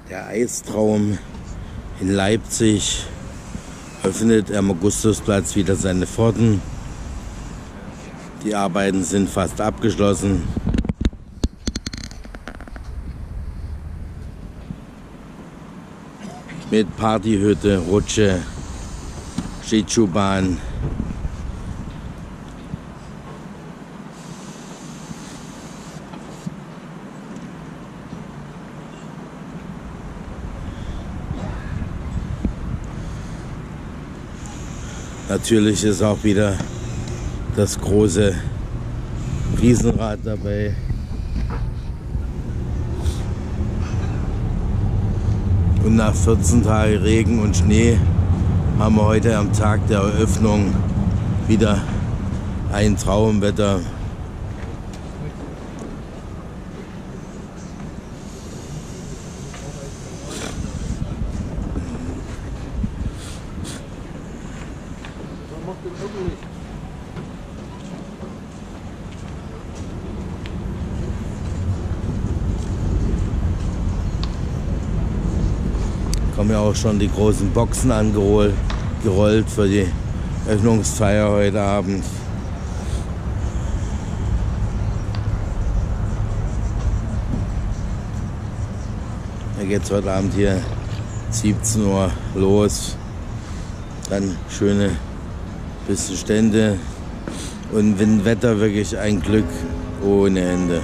Der Eistraum in Leipzig öffnet am Augustusplatz wieder seine Pforten. Die Arbeiten sind fast abgeschlossen. Mit Partyhütte, Rutsche, Schlittschuhbahn. Natürlich ist auch wieder das große Riesenrad dabei. Und nach 14 Tagen Regen und Schnee haben wir heute am Tag der Eröffnung wieder ein Traumwetter. Kommen ja auch schon die großen Boxen gerollt für die Öffnungsfeier heute Abend. Da geht es heute Abend hier 17 Uhr los. Dann schöne bisschen Stände und Wetter wirklich ein Glück ohne Ende.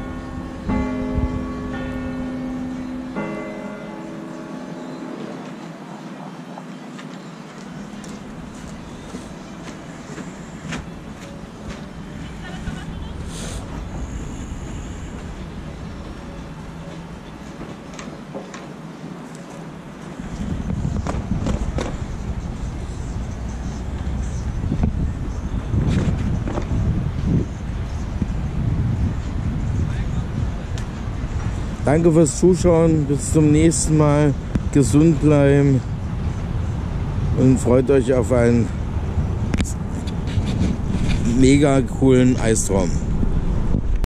Danke fürs Zuschauen, bis zum nächsten Mal, gesund bleiben und freut euch auf einen mega coolen Eistraum.